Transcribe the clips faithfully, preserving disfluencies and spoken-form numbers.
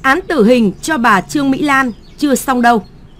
án tử hình cho bà Trương Mỹ Lan chưa xong đâu.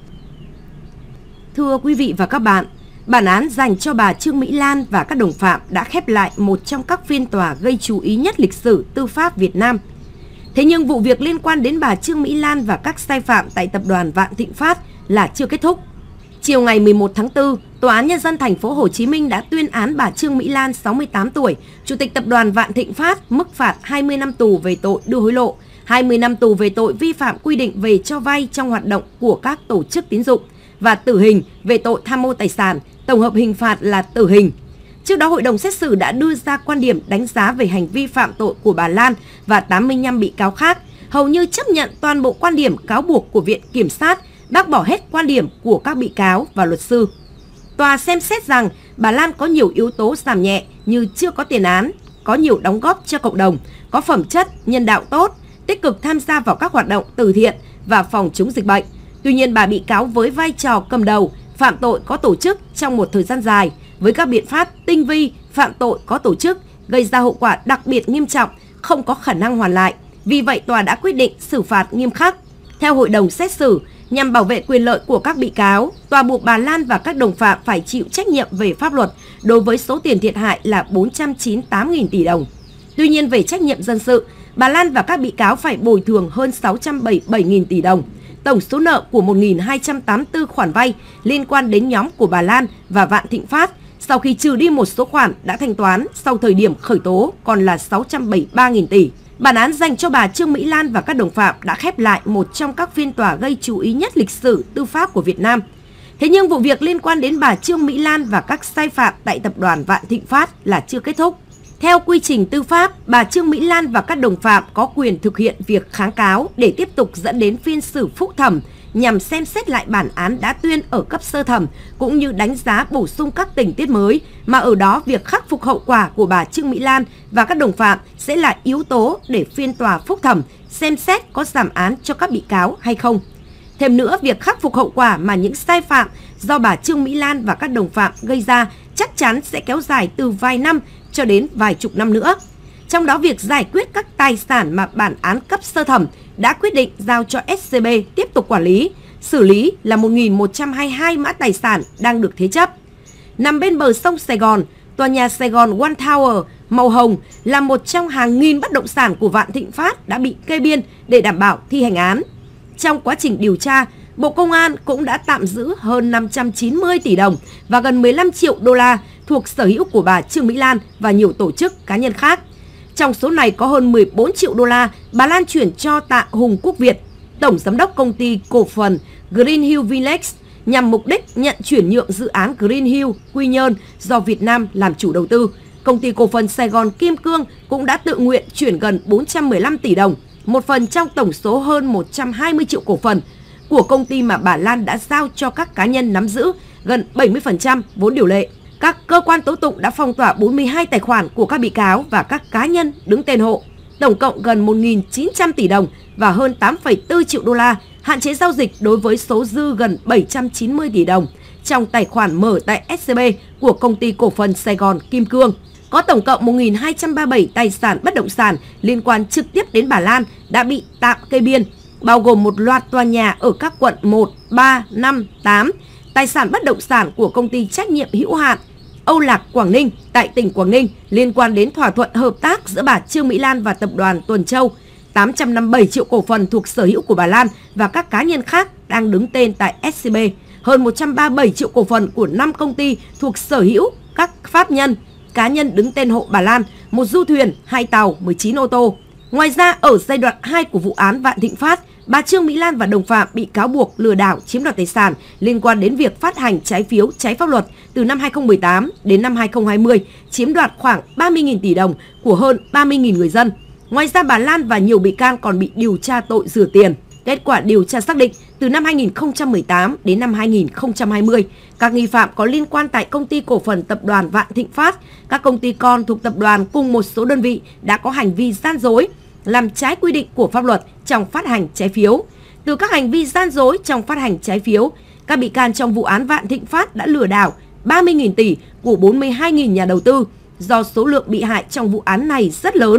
Thưa quý vị và các bạn, bản án dành cho bà Trương Mỹ Lan và các đồng phạm đã khép lại một trong các phiên tòa gây chú ý nhất lịch sử tư pháp Việt Nam. Thế nhưng vụ việc liên quan đến bà Trương Mỹ Lan và các sai phạm tại tập đoàn Vạn Thịnh Phát là chưa kết thúc. Chiều ngày mười một tháng tư, Tòa án Nhân dân thành phố Hồ Chí Minh đã tuyên án bà Trương Mỹ Lan, sáu mươi tám tuổi, Chủ tịch tập đoàn Vạn Thịnh Phát, mức phạt hai mươi năm tù về tội đưa hối lộ, hai mươi năm tù về tội vi phạm quy định về cho vay trong hoạt động của các tổ chức tín dụng và tử hình về tội tham mô tài sản, tổng hợp hình phạt là tử hình. Trước đó, hội đồng xét xử đã đưa ra quan điểm đánh giá về hành vi phạm tội của bà Lan và tám mươi lăm bị cáo khác, hầu như chấp nhận toàn bộ quan điểm cáo buộc của Viện Kiểm sát, bác bỏ hết quan điểm của các bị cáo và luật sư. Tòa xem xét rằng bà Lan có nhiều yếu tố giảm nhẹ như chưa có tiền án, có nhiều đóng góp cho cộng đồng, có phẩm chất, nhân đạo tốt, tích cực tham gia vào các hoạt động từ thiện và phòng chống dịch bệnh. Tuy nhiên, bà bị cáo với vai trò cầm đầu, phạm tội có tổ chức trong một thời gian dài, với các biện pháp tinh vi, phạm tội có tổ chức, gây ra hậu quả đặc biệt nghiêm trọng, không có khả năng hoàn lại. Vì vậy, tòa đã quyết định xử phạt nghiêm khắc. Theo hội đồng xét xử, nhằm bảo vệ quyền lợi của các bị cáo, tòa buộc bà Lan và các đồng phạm phải chịu trách nhiệm về pháp luật đối với số tiền thiệt hại là bốn trăm chín mươi tám nghìn tỷ đồng. Tuy nhiên, về trách nhiệm dân sự, bà Lan và các bị cáo phải bồi thường hơn sáu trăm bảy mươi bảy nghìn tỷ đồng. Tổng số nợ của một nghìn hai trăm tám mươi tư khoản vay liên quan đến nhóm của bà Lan và Vạn Thịnh Phát, sau khi trừ đi một số khoản đã thanh toán sau thời điểm khởi tố còn là sáu trăm bảy mươi ba nghìn tỷ. Bản án dành cho bà Trương Mỹ Lan và các đồng phạm đã khép lại một trong các phiên tòa gây chú ý nhất lịch sử tư pháp của Việt Nam. Thế nhưng vụ việc liên quan đến bà Trương Mỹ Lan và các sai phạm tại tập đoàn Vạn Thịnh Phát là chưa kết thúc. Theo quy trình tư pháp, bà Trương Mỹ Lan và các đồng phạm có quyền thực hiện việc kháng cáo để tiếp tục dẫn đến phiên xử phúc thẩm nhằm xem xét lại bản án đã tuyên ở cấp sơ thẩm cũng như đánh giá bổ sung các tình tiết mới, mà ở đó việc khắc phục hậu quả của bà Trương Mỹ Lan và các đồng phạm sẽ là yếu tố để phiên tòa phúc thẩm xem xét có giảm án cho các bị cáo hay không. Thêm nữa, việc khắc phục hậu quả mà những sai phạm do bà Trương Mỹ Lan và các đồng phạm gây ra chắc chắn sẽ kéo dài từ vài năm cho đến vài chục năm nữa. Trong đó, việc giải quyết các tài sản mà bản án cấp sơ thẩm đã quyết định giao cho ét xê bê tiếp tục quản lý, xử lý là một nghìn một trăm hai mươi hai mã tài sản đang được thế chấp. Nằm bên bờ sông Sài Gòn, tòa nhà Sài Gòn One Tower màu hồng là một trong hàng nghìn bất động sản của Vạn Thịnh Phát đã bị kê biên để đảm bảo thi hành án. Trong quá trình điều tra, Bộ Công an cũng đã tạm giữ hơn năm trăm chín mươi tỷ đồng và gần mười lăm triệu đô la thuộc sở hữu của bà Trương Mỹ Lan và nhiều tổ chức cá nhân khác. Trong số này có hơn mười bốn triệu đô la bà Lan chuyển cho Tạ Hùng Quốc Việt, tổng giám đốc công ty cổ phần Green Hill Village, nhằm mục đích nhận chuyển nhượng dự án Green Hill Quy Nhơn do Việt Nam làm chủ đầu tư. Công ty cổ phần Sài Gòn Kim Cương cũng đã tự nguyện chuyển gần bốn trăm mười lăm tỷ đồng, một phần trong tổng số hơn một trăm hai mươi triệu cổ phần của công ty mà bà Lan đã giao cho các cá nhân nắm giữ gần bảy mươi phần trăm vốn điều lệ. Các cơ quan tố tụng đã phong tỏa bốn mươi hai tài khoản của các bị cáo và các cá nhân đứng tên hộ, tổng cộng gần một nghìn chín trăm tỷ đồng và hơn tám phẩy bốn triệu đô la, hạn chế giao dịch đối với số dư gần bảy trăm chín mươi tỷ đồng trong tài khoản mở tại ét xê bê của công ty cổ phần Sài Gòn Kim Cương. Có tổng cộng một nghìn hai trăm ba mươi bảy tài sản bất động sản liên quan trực tiếp đến bà Lan đã bị tạm kê biên, bao gồm một loạt tòa nhà ở các quận một, ba, năm, tám, tài sản bất động sản của công ty trách nhiệm hữu hạn Âu Lạc Quảng Ninh tại tỉnh Quảng Ninh liên quan đến thỏa thuận hợp tác giữa bà Trương Mỹ Lan và tập đoàn Tuần Châu, tám trăm năm mươi bảy triệu cổ phần thuộc sở hữu của bà Lan và các cá nhân khác đang đứng tên tại ét xê bê, hơn một trăm ba mươi bảy triệu cổ phần của năm công ty thuộc sở hữu các pháp nhân, cá nhân đứng tên hộ bà Lan, một du thuyền, hai tàu, mười chín ô tô. Ngoài ra, ở giai đoạn hai của vụ án Vạn Thịnh Phát, bà Trương Mỹ Lan và đồng phạm bị cáo buộc lừa đảo chiếm đoạt tài sản liên quan đến việc phát hành trái phiếu trái pháp luật từ năm hai nghìn không trăm mười tám đến năm hai nghìn không trăm hai mươi, chiếm đoạt khoảng ba mươi nghìn tỷ đồng của hơn ba mươi nghìn người dân. Ngoài ra, bà Lan và nhiều bị can còn bị điều tra tội rửa tiền. Kết quả điều tra xác định, từ năm hai nghìn không trăm mười tám đến năm hai nghìn không trăm hai mươi, các nghi phạm có liên quan tại công ty cổ phần tập đoàn Vạn Thịnh Phát, các công ty con thuộc tập đoàn cùng một số đơn vị đã có hành vi gian dối, làm trái quy định của pháp luật trong phát hành trái phiếu. Từ các hành vi gian dối trong phát hành trái phiếu, các bị can trong vụ án Vạn Thịnh Phát đã lừa đảo ba mươi nghìn tỷ của bốn mươi hai nghìn nhà đầu tư. Do số lượng bị hại trong vụ án này rất lớn,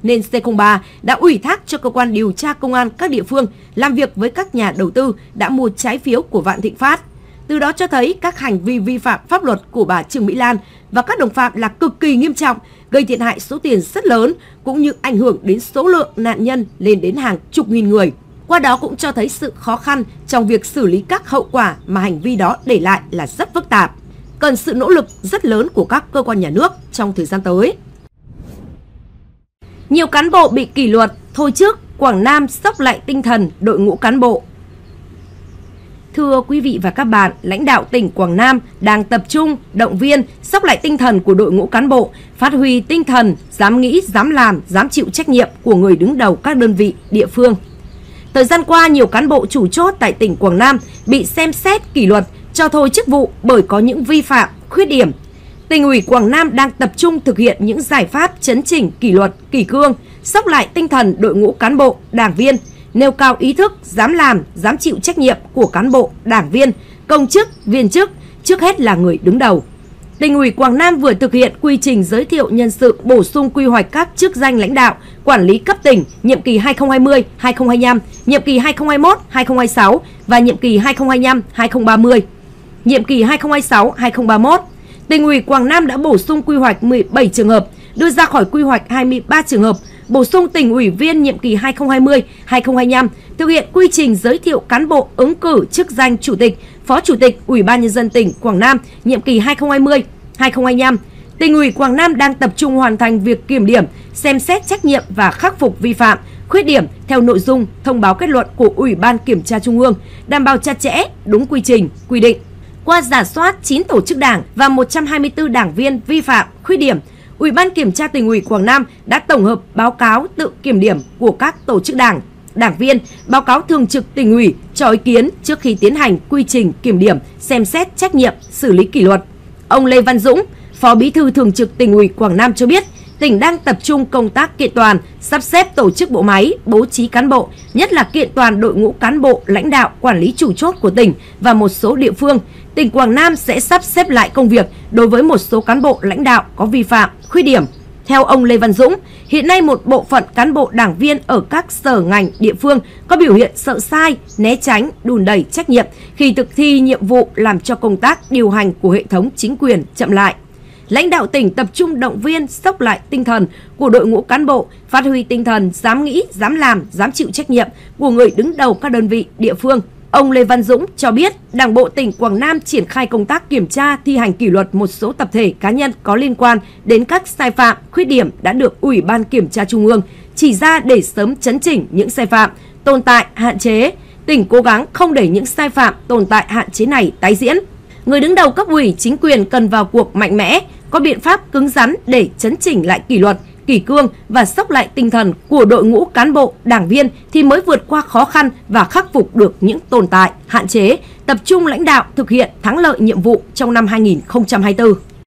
nên C không ba đã ủy thác cho cơ quan điều tra công an các địa phương làm việc với các nhà đầu tư đã mua trái phiếu của Vạn Thịnh Phát. Từ đó cho thấy các hành vi vi phạm pháp luật của bà Trương Mỹ Lan và các đồng phạm là cực kỳ nghiêm trọng, gây thiệt hại số tiền rất lớn cũng như ảnh hưởng đến số lượng nạn nhân lên đến hàng chục nghìn người. Qua đó cũng cho thấy sự khó khăn trong việc xử lý các hậu quả mà hành vi đó để lại là rất phức tạp, cần sự nỗ lực rất lớn của các cơ quan nhà nước trong thời gian tới. Nhiều cán bộ bị kỷ luật, thôi chức, Quảng Nam xốc lại tinh thần đội ngũ cán bộ. Thưa quý vị và các bạn, lãnh đạo tỉnh Quảng Nam đang tập trung động viên, xốc lại tinh thần của đội ngũ cán bộ, phát huy tinh thần dám nghĩ, dám làm, dám chịu trách nhiệm của người đứng đầu các đơn vị địa phương. Thời gian qua, nhiều cán bộ chủ chốt tại tỉnh Quảng Nam bị xem xét kỷ luật, cho thôi chức vụ bởi có những vi phạm, khuyết điểm. Tỉnh ủy Quảng Nam đang tập trung thực hiện những giải pháp chấn chỉnh kỷ luật, kỷ cương, xốc lại tinh thần đội ngũ cán bộ, đảng viên, nêu cao ý thức, dám làm, dám chịu trách nhiệm của cán bộ, đảng viên, công chức, viên chức, trước hết là người đứng đầu. Tỉnh ủy Quảng Nam vừa thực hiện quy trình giới thiệu nhân sự bổ sung quy hoạch các chức danh lãnh đạo, quản lý cấp tỉnh nhiệm kỳ hai nghìn không trăm hai mươi đến hai nghìn không trăm hai mươi lăm, nhiệm kỳ hai nghìn không trăm hai mươi mốt đến hai nghìn không trăm hai mươi sáu và nhiệm kỳ hai nghìn không trăm hai mươi lăm đến hai nghìn không trăm ba mươi. Nhiệm kỳ hai nghìn không trăm hai mươi sáu đến hai nghìn không trăm ba mươi mốt, Tỉnh ủy Quảng Nam đã bổ sung quy hoạch mười bảy trường hợp, đưa ra khỏi quy hoạch hai mươi ba trường hợp, bổ sung tỉnh ủy viên nhiệm kỳ hai nghìn không trăm hai mươi đến hai nghìn không trăm hai mươi lăm, thực hiện quy trình giới thiệu cán bộ ứng cử chức danh chủ tịch, phó chủ tịch Ủy ban nhân dân tỉnh Quảng Nam nhiệm kỳ hai nghìn không trăm hai mươi đến hai nghìn không trăm hai mươi lăm. Tỉnh ủy Quảng Nam đang tập trung hoàn thành việc kiểm điểm, xem xét trách nhiệm và khắc phục vi phạm, khuyết điểm theo nội dung thông báo kết luận của Ủy ban Kiểm tra Trung ương, đảm bảo chặt chẽ, đúng quy trình, quy định. Qua rà soát chín tổ chức đảng và một trăm hai mươi tư đảng viên vi phạm, khuyết điểm, Ủy ban Kiểm tra Tỉnh ủy Quảng Nam đã tổng hợp báo cáo tự kiểm điểm của các tổ chức đảng, đảng viên, báo cáo thường trực Tỉnh ủy cho ý kiến trước khi tiến hành quy trình kiểm điểm, xem xét trách nhiệm, xử lý kỷ luật. Ông Lê Văn Dũng, Phó Bí thư Thường trực Tỉnh ủy Quảng Nam cho biết, tỉnh đang tập trung công tác kiện toàn, sắp xếp tổ chức bộ máy, bố trí cán bộ, nhất là kiện toàn đội ngũ cán bộ, lãnh đạo, quản lý chủ chốt của tỉnh và một số địa phương. Tỉnh Quảng Nam sẽ sắp xếp lại công việc đối với một số cán bộ lãnh đạo có vi phạm, khuyết điểm. Theo ông Lê Văn Dũng, hiện nay một bộ phận cán bộ đảng viên ở các sở ngành địa phương có biểu hiện sợ sai, né tránh, đùn đẩy trách nhiệm khi thực thi nhiệm vụ, làm cho công tác điều hành của hệ thống chính quyền chậm lại. Lãnh đạo tỉnh tập trung động viên, xốc lại tinh thần của đội ngũ cán bộ, phát huy tinh thần dám nghĩ, dám làm, dám chịu trách nhiệm của người đứng đầu các đơn vị địa phương. Ông Lê Văn Dũng cho biết, Đảng bộ tỉnh Quảng Nam triển khai công tác kiểm tra, thi hành kỷ luật một số tập thể cá nhân có liên quan đến các sai phạm, khuyết điểm đã được Ủy ban Kiểm tra Trung ương chỉ ra để sớm chấn chỉnh những sai phạm, tồn tại, hạn chế. Tỉnh cố gắng không để những sai phạm, tồn tại, hạn chế này tái diễn. Người đứng đầu cấp ủy, chính quyền cần vào cuộc mạnh mẽ, có biện pháp cứng rắn để chấn chỉnh lại kỷ luật, kỷ cương và xốc lại tinh thần của đội ngũ cán bộ, đảng viên thì mới vượt qua khó khăn và khắc phục được những tồn tại, hạn chế, tập trung lãnh đạo thực hiện thắng lợi nhiệm vụ trong năm hai nghìn không trăm hai mươi tư.